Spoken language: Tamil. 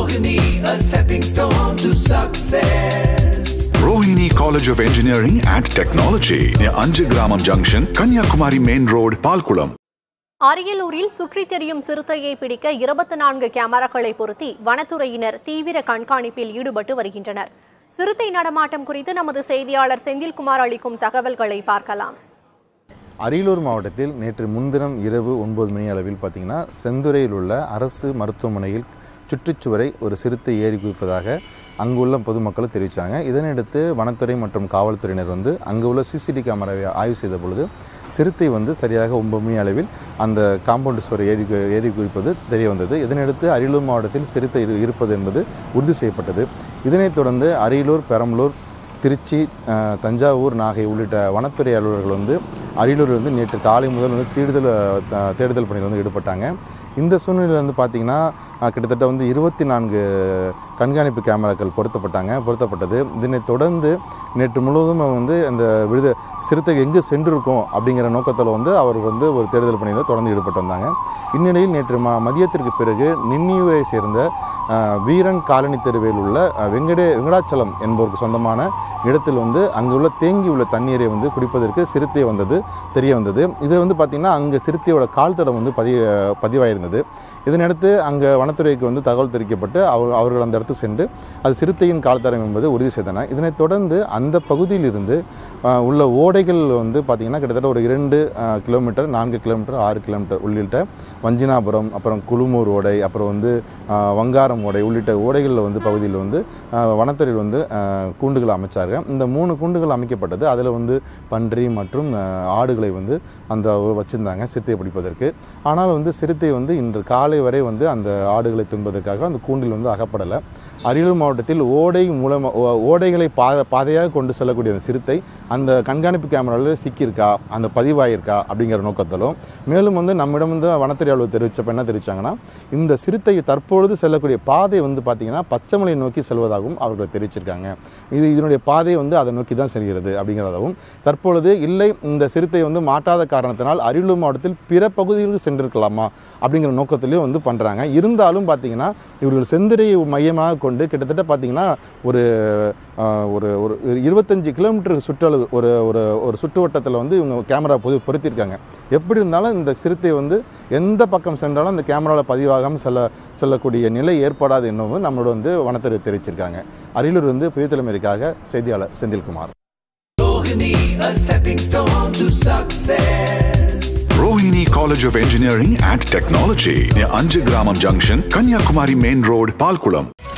Rohini, a stepping stone to success. Rohini College of Engineering and Technology near Anjagramam Junction, Kanyakumari Main Road, Palkulam. அரியலூரில் சுற்றித் திரியும் சிறுத்தையை பிடிக்க 24 கேமராக்களை பொருத்தி வனத்துறையினர் தீவிர கண்காணிப்பில் ஈடுபட்டு வருகின்றனர். சிறுத்தை நடமாட்டம் குறித்து நமது செய்தியாளர் செந்தில்குமார் அளிக்கும் தகவல்களை பார்க்கலாம். அரியலூர் மாவட்டத்தில் நேற்று முன்தினம் இரவு 9 மணி அளவில் பார்த்தீங்கன்னா செந்துறையில் உள்ள அரசு மருத்துவமனையில் சுற்றுச்சுவரை ஒரு சிறுத்தை ஏறி குதிப்பதாக அங்குள்ள பொதுமக்கள் தெரிவித்தாங்க. இதனையடுத்து வனத்துறை மற்றும் காவல்துறையினர் அங்கு உள்ள சிசிடிவி கேமராவை ஆய்வு செய்த பொழுது சிறுத்தை சரியாக 9 மணி அளவில் அந்த காம்பவுண்ட் சுவரை ஏறி குதிப்பது தெரிய வந்தது. இதனையடுத்து அரியலூர் மாவட்டத்தில் சிறுத்தை இருப்பது என்பது உறுதி செய்யப்பட்டது. இதனைத் தொடர்ந்து அரியலூர், பெரம்பலூர், திருச்சி, தஞ்சாவூர், நாகை உள்ளிட்ட வனத்துறை அலுவலர்கள் அரியலூரில் நேற்று காலை முதல் தேடுதல் பணியில் ஈடுபட்டாங்க. இந்த சூழ்நிலையில் பார்த்தீங்கன்னா கிட்டத்தட்ட 24 கண்காணிப்பு கேமராக்கள் பொருத்தப்பட்டது. இதனைத் தொடர்ந்து நேற்று முழுவதும் அந்த சிறுத்தை எங்கு சென்றிருக்கும் அப்படிங்கிற நோக்கத்தில் அவர் ஒரு தேடுதல் பணியில் தொடர்ந்து ஈடுபட்டு வந்தாங்க. இந்நிலையில் நேற்று மதியத்திற்கு பிறகு நின்னியூரை சேர்ந்த வீரன் காலனி தெருவில் உள்ள வெங்கடாச்சலம் என்பவருக்கு சொந்தமான இடத்தில் அங்குள்ள தேங்கியுள்ள தண்ணீரை குடிப்பதற்கு சிறுத்தை தெரிய வந்தது. இது பார்த்தீங்கன்னா அங்கே சிறுத்தையோட கால் தடம் பதிவாயிருந்தது. இதனையடுத்து அங்கே வனத்துறைக்கு தகவல் தெரிவிக்கப்பட்டு அவர்கள் அந்த இடத்துக்கு சென்று அது சிறுத்தையின் கால் தடம் என்பது உறுதி செய்தனர். இதனைத் தொடர்ந்து அந்த பகுதியில் இருந்து உள்ள ஓடைகள் பார்த்தீங்கன்னா கிட்டத்தட்ட ஒரு 2 கிலோமீட்டர், 4 கிலோமீட்டர், 6 கிலோமீட்டர் உள்ளிட்ட வஞ்சினாபுரம், அப்புறம் குழுமூர் ஓடை, அப்புறம் வங்காரம் ஓடை உள்ளிட்ட ஓடைகளில் பகுதியில் வனத்துறை கூண்டுகள் அமைச்சாங்க. இந்த 3 கூண்டுகள் அமைக்கப்பட்டது. அதில் பன்றி மற்றும் ஆடுகளை அந்த வச்சுருந்தாங்க சிறுத்தையை பிடிப்பதற்கு. ஆனால் சிறுத்தை இன்று காலை வரை அந்த ஆடுகளை தின்பதற்காக அந்த கூண்டில் அகப்படலை. அரியலூர் மாவட்டத்தில் ஓடைகளை பாதையாக கொண்டு செல்லக்கூடிய அந்த சிறுத்தை அந்த கண்காணிப்பு கேமராவில் சிக்கியிருக்கா, அந்த பதிவாயிருக்கா அப்படிங்கிற நோக்கத்திலும், மேலும் நம்மிடம் வனத்துறை அலுவலர் தெரிவித்தப்ப என்ன தெரிவித்தாங்கன்னா, இந்த சிறுத்தை தற்பொழுது செல்லக்கூடிய பாதை பார்த்தீங்கன்னா பச்சைமலை நோக்கி செல்வதாகவும் அவர்கள் தெரிவிச்சிருக்காங்க. இதனுடைய பாதை அதை நோக்கி தான் செல்கிறது அப்படிங்கிறதாகவும், தற்பொழுது இல்லை இந்த சிறுத்தை மாட்டாத காரணத்தினால் அரியலூர் மாவட்டத்தில் பிற பகுதிகளுக்கு சென்றிருக்கலாமா அப்படிங்கிற நோக்கத்திலையும் பண்ணுறாங்க. இருந்தாலும் பார்த்தீங்கன்னா இவர்கள் செந்துறையை மையமாக கொண்டு கிட்டத்தட்ட பார்த்தீங்கன்னா ஒரு 25 கிலோமீட்டர் சுற்றளவு ஒரு சுற்றுவட்டத்தில் இவங்க கேமரா பொருத்தியிருக்காங்க. எப்படி இருந்தாலும் இந்த சிறுத்தை எந்த பக்கம் சென்றாலும் அந்த கேமராவில் பதிவாகாமல் செல்லக்கூடிய நிலை ஏற்படாது என்னவும் நம்மளோட வனத்துறை தெரிவிச்சிருக்காங்க. அரியலூர் புதிய தலைமுறைக்காக செய்தியாளர் Senthilkumar. Rohini College of Engineering and Technology near Anjagramam Junction, Kanyakumari Main Road, Palkulam.